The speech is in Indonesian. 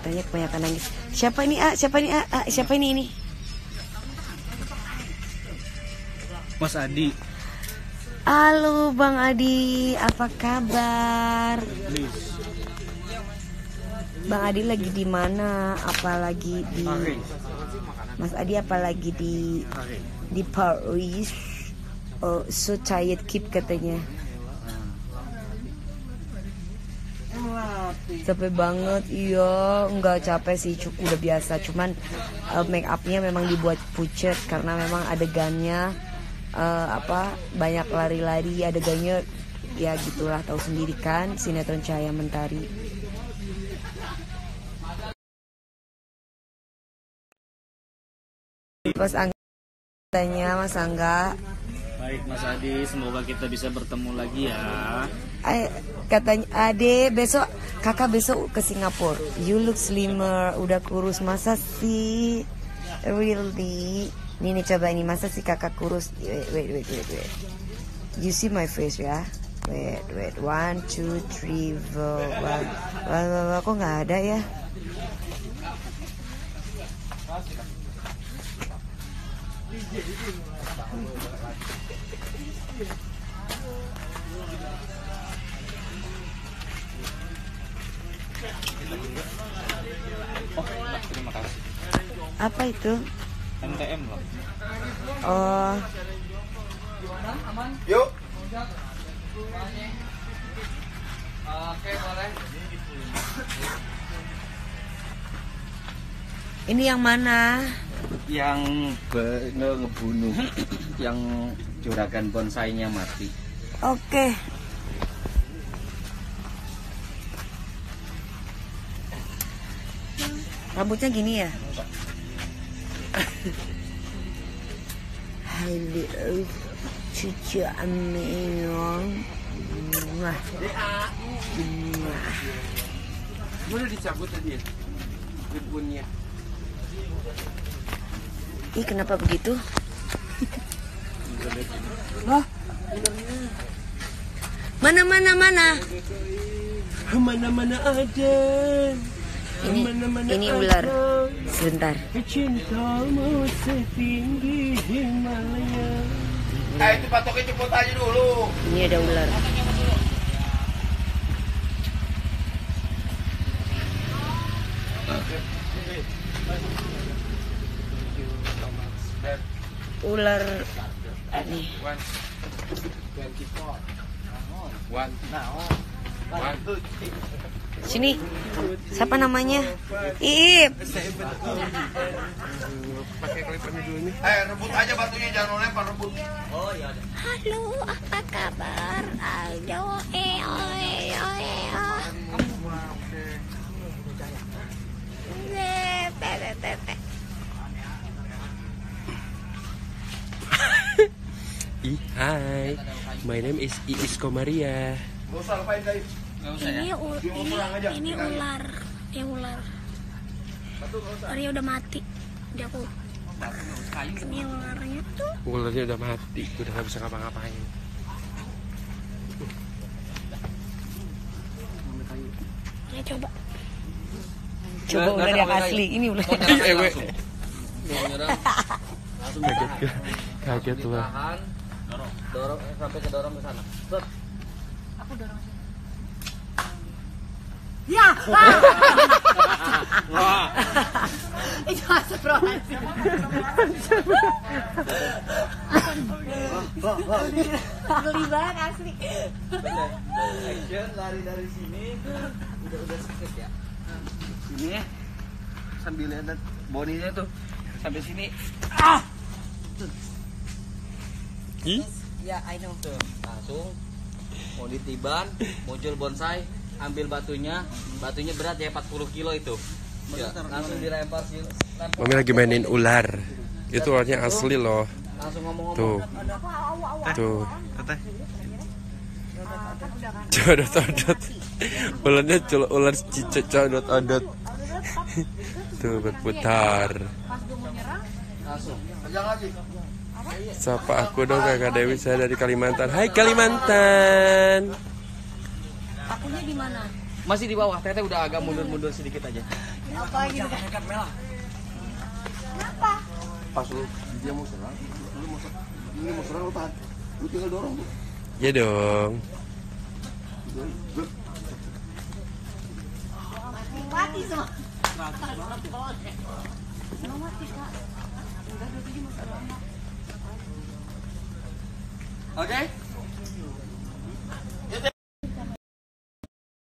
katanya kebanyakan nangis. Siapa ini Siapa ini Siapa ini? Mas Adi. Halo Bang Adi, apa kabar? Bang Adi lagi di mana? Apalagi di Mas Adi apalagi di Paris. Oh, so tired keep katanya. Capek banget, iya. Enggak capek sih, udah biasa. Cuman make upnya memang dibuat pucet karena memang adegannya banyak lari-lari adegannya, ya gitulah, tahu sendiri kan sinetron Cahaya Mentari. Mas Angga tanya, Mas Angga. Baik Mas Adi, semoga kita bisa bertemu lagi ya. Katanya Ade besok, kakak besok ke Singapura. You look slimmer, udah kurus, masa sih? Really? Nih coba ini, masa sih kakak kurus? Wait. You see my face ya? Wait. 1, 2, 3, 4. Kok nggak ada ya? Terima kasih. Apa itu? MTM loh. Oh. Yuk. Oke, boleh. Ini yang mana? Yang ngebunuh yang juragan bonsainya mati. Oke. Rambutnya gini ya? Hai cucu Aminon. Boleh dicabut tadi ya? Ribunnya. Ih, kenapa begitu? Loh? Mana? Mana ada. Ini ular. Sebentar. Cintamu setinggi Himalaya. Itu patoknya cepet aja dulu. Ini ada ular. Ular nih. Sini. Siapa namanya? Iip. Rebut aja batunya, jangan lempar, rebut. Oh iya. Halo, apa kabar? Ayo, Hi, my name is Iis Komaria. Ini ular. Ularnya udah mati. Dia aku. Ini ularnya tuh. Ularnya udah mati, udah nggak bisa ngapa-ngapain. Ya coba. Coba ular yang asli. Ini ular. Kaget loh. Dorong sampai ke dorong ke sana. Stop. Aku dorong sini. Ya. Wah. Itu astagfirullahaladzim. Geli banget asli. Action lari dari sini. Udah sakit ya. Sini sambil lihat bodinya tuh sampai sini. Ya, I know. Tuh, langsung mau ditiban, muncul bonsai, ambil batunya berat ya 40 kilo itu. Ya, langsung dilempar sih. Mami lagi mainin ular. Itu ularnya asli loh. Langsung ngomong-ngomong. Tuh. Codot-codot. Ularnya ular cicak codot-codot. Tuh berputar. Langsung. Pegang lagi. Sapa aku dong Kakak Dewi, saya dari Kalimantan. Hai Kalimantan. Akunya di mana? Masih di bawah, Teteh udah agak mundur-mundur sedikit aja. Apa gitu kan? Kenapa? Pas lu dia mau serang, lu mau serang lu tahan. Lu tinggal dorong tuh. Ya dong. Mati semua. Oke.